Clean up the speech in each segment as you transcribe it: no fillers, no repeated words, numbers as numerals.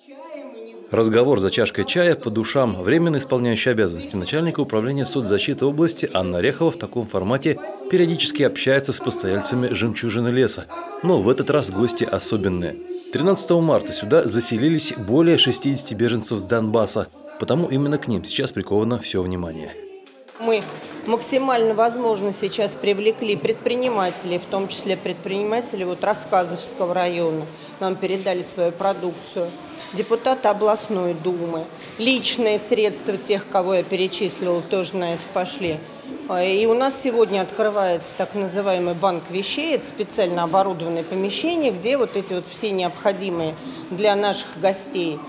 Разговор за чашкой чая по душам. Временно исполняющий обязанности начальника управления соцзащиты области Анна Орехова в таком формате периодически общается с постояльцами «Жемчужины леса». Но в этот раз гости особенные. 13 марта сюда заселились более 60 беженцев с Донбасса. Потому именно к ним сейчас приковано все внимание. Мы максимально возможно сейчас привлекли предпринимателей, в том числе предпринимателей Рассказовского района. Нам передали свою продукцию. Депутаты областной думы. Личные средства тех, кого я перечислила, тоже на это пошли. И у нас сегодня открывается так называемый банк вещей. Это специально оборудованное помещение, где эти все необходимые для наших гостей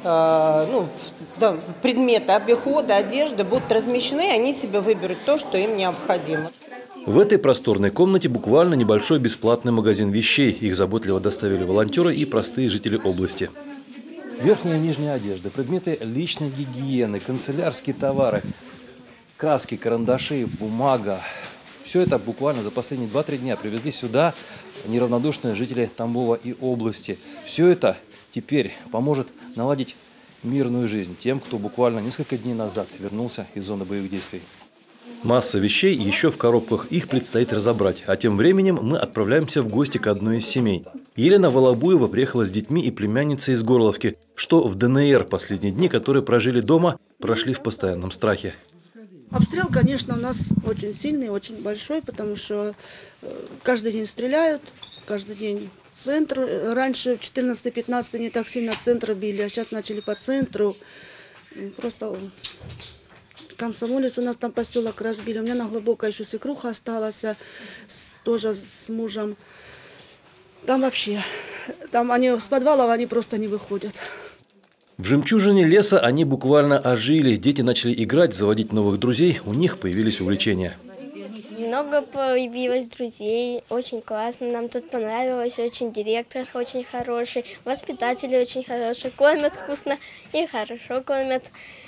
предметы обихода, одежды будут размещены, и они себе выберут то, что им необходимо. В этой просторной комнате буквально небольшой бесплатный магазин вещей. Их заботливо доставили волонтеры и простые жители области. Верхняя и нижняя одежда, предметы личной гигиены, канцелярские товары, краски, карандаши, бумага. Все это буквально за последние 2-3 дня привезли сюда неравнодушные жители Тамбова и области. Все это теперь поможет наладить мирную жизнь тем, кто буквально несколько дней назад вернулся из зоны боевых действий. Масса вещей еще в коробках, их предстоит разобрать. А тем временем мы отправляемся в гости к одной из семей. Елена Волобуева приехала с детьми и племянницей из Горловки, что в ДНР последние дни, которые прожили дома, прошли в постоянном страхе. Обстрел, конечно, у нас очень сильный, очень большой, потому что каждый день стреляют, каждый день. Центр, раньше в 14-15 не так сильно центр били, а сейчас начали по центру. Просто Комсомолец у нас там поселок разбили. У меня на Глубокой еще свекруха осталась, тоже с мужем. Там вообще, они с подвалов они просто не выходят. В «Жемчужине леса» они буквально ожили. Дети начали играть, заводить новых друзей. У них появились увлечения. Много появилось друзей, очень классно, нам тут понравилось, очень директор очень хороший, воспитатели очень хорошие, кормят вкусно и хорошо кормят.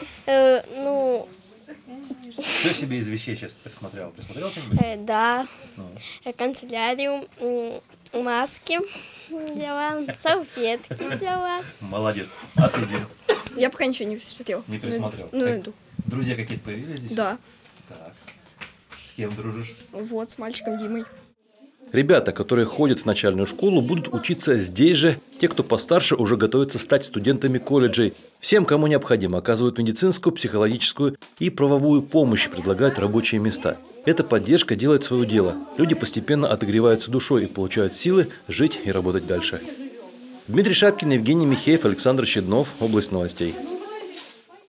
Что себе из вещей сейчас присмотрел? Присмотрел что-нибудь? Да, канцелярию, маски взяла, салфетки взяла. Молодец. А ты, Дим? Я пока ничего не присмотрел. Не присмотрел? Найду. Друзья какие-то появились здесь? Да. Так. С кем дружишь? Вот, с мальчиком Димой. Ребята, которые ходят в начальную школу, будут учиться здесь же. Те, кто постарше, уже готовятся стать студентами колледжей. Всем, кому необходимо, оказывают медицинскую, психологическую и правовую помощь, предлагают рабочие места. Эта поддержка делает свое дело. Люди постепенно отогреваются душой и получают силы жить и работать дальше. Дмитрий Шапкин, Евгений Михеев, Александр Щеднов. Область новостей.